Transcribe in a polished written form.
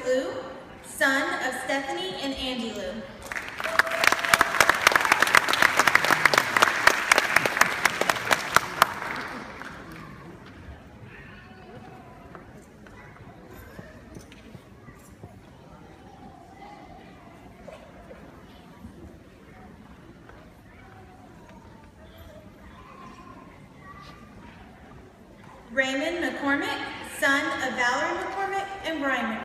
Liu, son of Stephanie and Andy Liu. Raymond McCormick, son of Valerie McCormick and Brian McCormick.